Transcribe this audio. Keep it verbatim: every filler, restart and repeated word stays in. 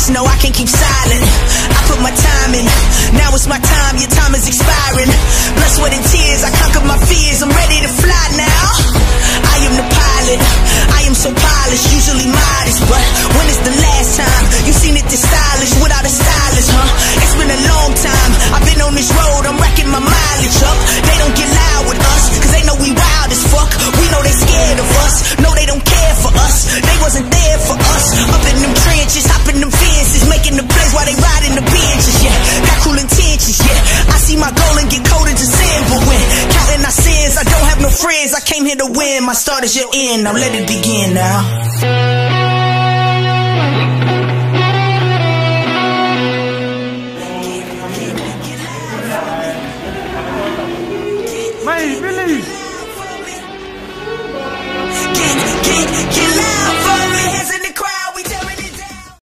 just know I can't keep silent. I put my time in, now it's my time, your time is expiring. Blood, sweat and tears, I conquered my fears, I'm ready to fly now. I am the pilot, I am so polished, usually modest, but when is the last time you seen it this stylish without a stylist, huh? It's been a long time, I've been on this road, I'm racking my mileage up. They don't get loud with us, cause they know we wild as fuck. We know they scared of us, no they don't care for us. They wasn't there for us, up in them trenches, hopping them fences, making the plays while they riding the benches, yeah. Got cool intentions, yeah. I see my goal and get cold as sand, but when counting our sins, I don't have no friends. I came here to win, my start is your end, now let it begin now. Mas, beleza.